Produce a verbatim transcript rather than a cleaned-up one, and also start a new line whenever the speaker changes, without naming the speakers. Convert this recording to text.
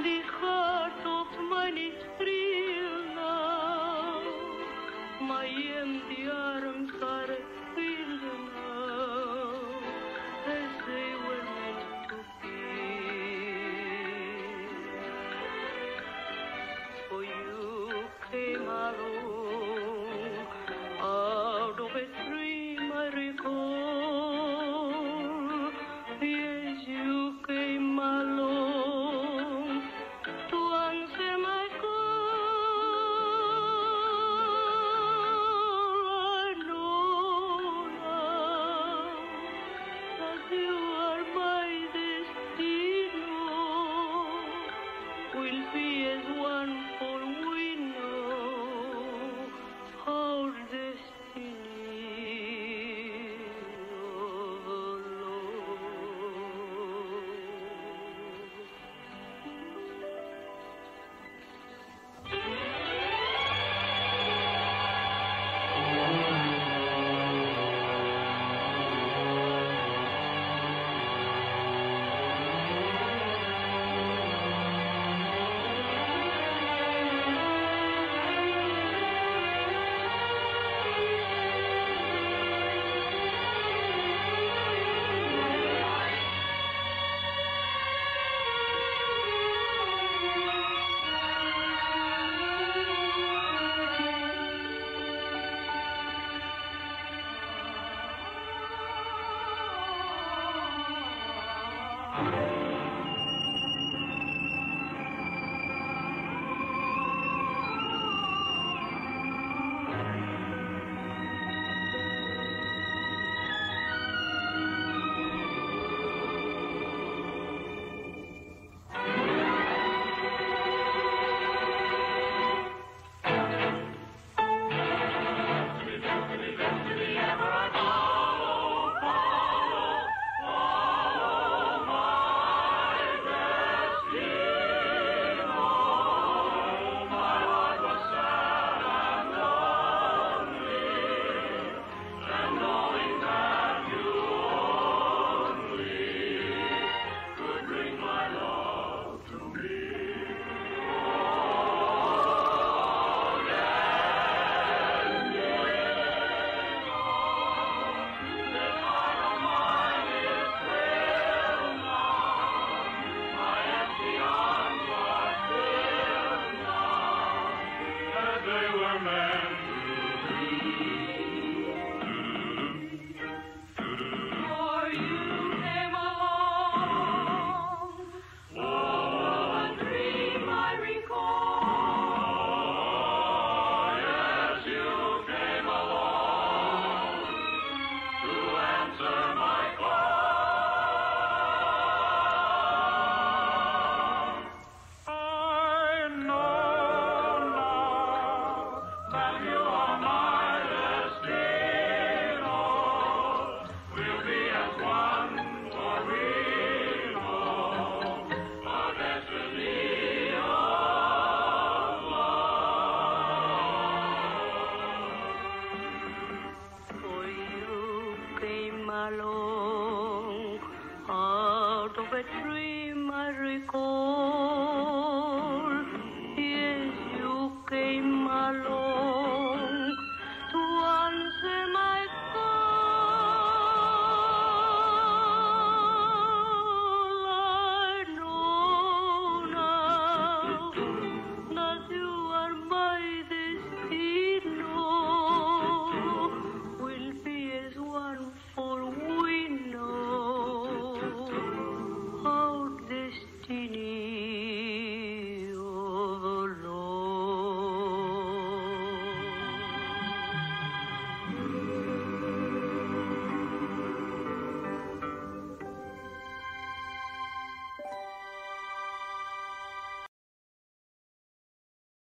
This heart of mine is free now. My empty arms are filled now, as they were meant to be. For you came alone out of a dream I recall. Yes, you came alone to answer my call. I know now that you are my destiny. We'll be as one, for we know our destiny of love. Along out of a dream I recall. Yes, you came